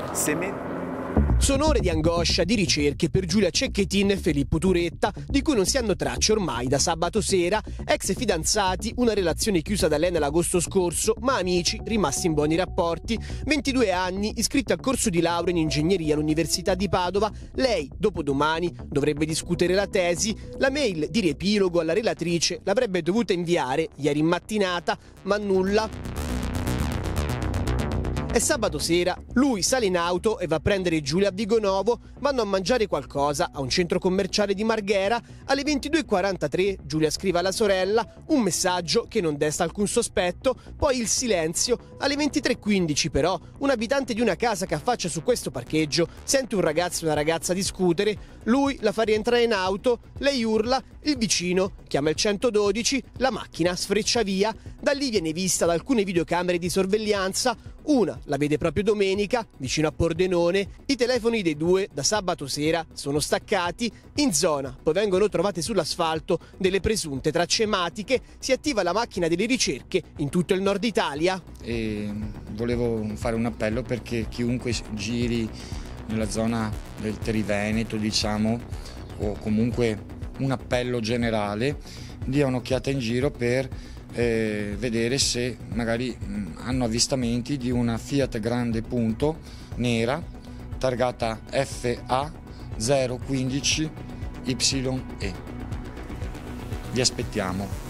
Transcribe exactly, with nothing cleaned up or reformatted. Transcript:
Seme... Sono ore di angoscia, di ricerche per Giulia Cecchettin e Filippo Turetta, di cui non si hanno tracce ormai da sabato sera, ex fidanzati, una relazione chiusa da lei nell'agosto scorso, ma amici, rimasti in buoni rapporti, ventidue anni, iscritta al corso di laurea in ingegneria all'Università di Padova, lei, dopodomani, dovrebbe discutere la tesi, la mail di riepilogo alla relatrice l'avrebbe dovuta inviare ieri in mattinata, ma nulla. È sabato sera, lui sale in auto e va a prendere Giulia a Vigonovo, vanno a mangiare qualcosa a un centro commerciale di Marghera. Alle ventidue e quarantatré Giulia scrive alla sorella un messaggio che non desta alcun sospetto, poi il silenzio. Alle ventitré e quindici però un abitante di una casa che affaccia su questo parcheggio sente un ragazzo e una ragazza discutere, lui la fa rientrare in auto, lei urla, il vicino chiama il centododici, la macchina sfreccia via, da lì viene vista da alcune videocamere di sorveglianza. Una la vede proprio domenica, vicino a Pordenone. I telefoni dei due da sabato sera sono staccati. In zona poi vengono trovate sull'asfalto delle presunte tracce ematiche. Si attiva la macchina delle ricerche in tutto il nord Italia. E volevo fare un appello perché chiunque giri nella zona del Triveneto, diciamo, o comunque un appello generale, dia un'occhiata in giro per Eh, vedere se magari mh, hanno avvistamenti di una Fiat Grande Punto nera targata F A zero uno cinque Y E. Vi aspettiamo.